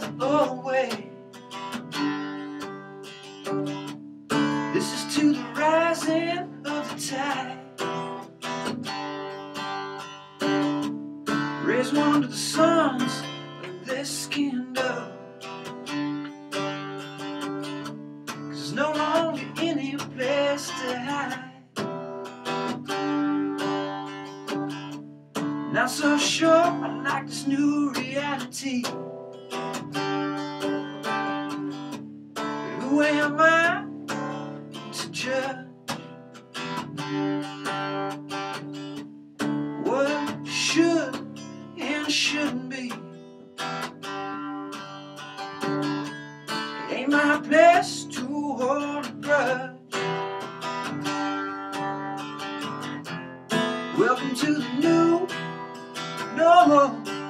the old way. This is to the rising of the tide. Raise one to the sons of this skinned up. 'Cause there's no longer any place to hide. Not so sure I like this new reality. Who am I to judge what should and shouldn't be? It ain't my place to hold a grudge. Welcome to the new normal,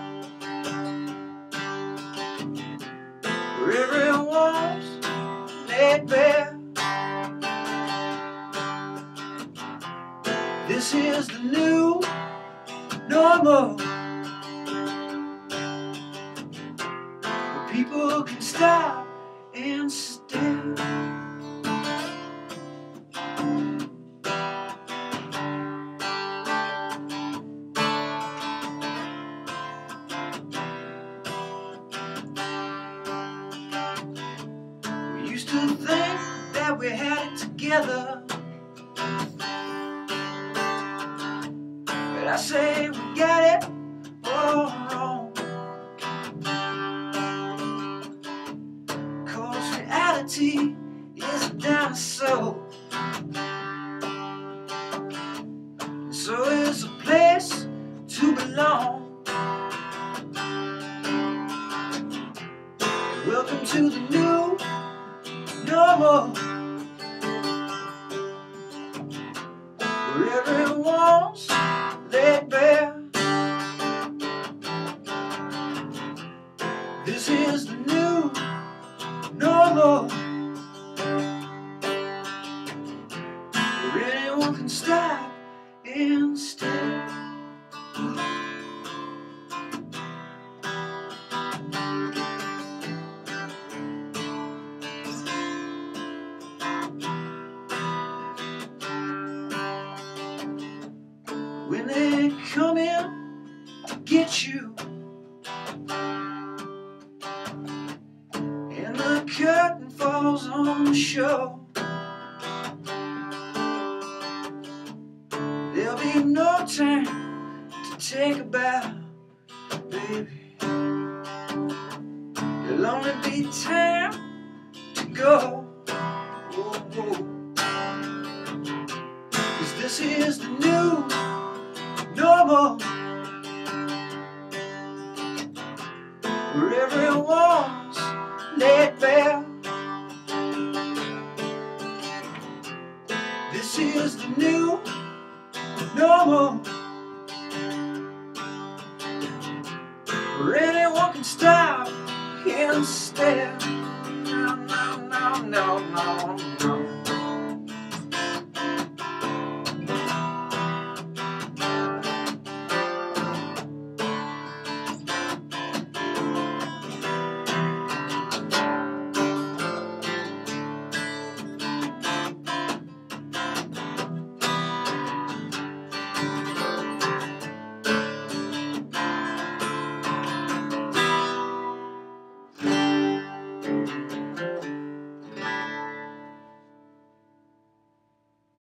where everyone's laid bare. This is the new normal, where people can stop and stare. Used to think that we had it together, but I say we got it all wrong. 'Cause reality is a dinosaur, and so is a place to belong. Welcome to the new normal, where everyone's laid bare. This is the new normal, where anyone can stop and stare. When they come in to get you, and the curtain falls on the show, there'll be no time to take a bow, baby. There'll only be time to go. Whoa, whoa. 'Cause this is the new normal, where everyone's laid bare. This is the new normal, where anyone can stop and stare. No, no, no, no, no, no.